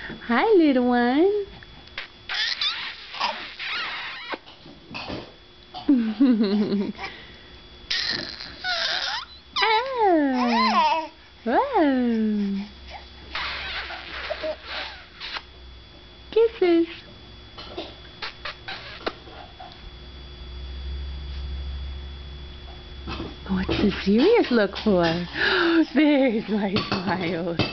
Hi, little one. Oh. Whoa. Kisses. What's the serious look for? There's my smile.